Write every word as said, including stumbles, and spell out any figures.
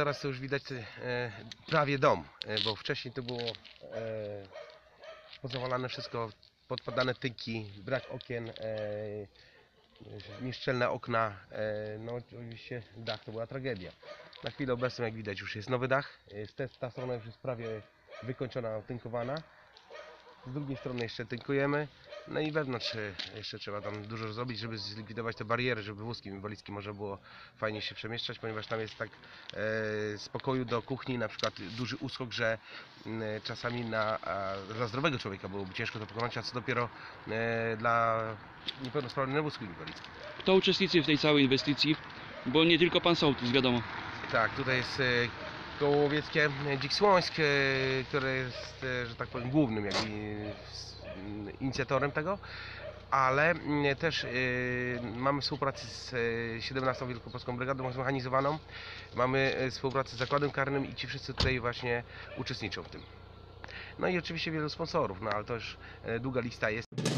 teraz to już widać e, prawie dom, e, bo wcześniej to było e, pozawalane wszystko, podpadane tynki, brak okien, e, nieszczelne okna, e, no oczywiście dach to była tragedia. Na chwilę obecną, jak widać, już jest nowy dach, jest te, ta strona już jest prawie wykończona, otynkowana. Z drugiej strony jeszcze tynkujemy, no i wewnątrz jeszcze trzeba tam dużo zrobić, żeby zlikwidować te bariery, żeby wózkiem inwalidzkim można było fajnie się przemieszczać, ponieważ tam jest tak e, z pokoju do kuchni na przykład duży uskok, że m, czasami na, a, dla zdrowego człowieka byłoby ciężko to pokonać, a co dopiero e, dla niepełnosprawnego na wózku inwalidzkim. Kto uczestniczy w tej całej inwestycji? Bo nie tylko pan sołtys, wiadomo. Tak, tutaj jest e, koło łowieckie Dzik Słońsk, e, które jest, e, że tak powiem, głównym jak i, s- inicjatorem tego, ale mm, też e, mamy współpracę z e, siedemnastą Wielkopolską Brygadą Zmechanizowaną, mamy e, współpracę z Zakładem Karnym i ci wszyscy tutaj właśnie uczestniczą w tym. No i oczywiście wielu sponsorów, no ale to już e, długa lista jest.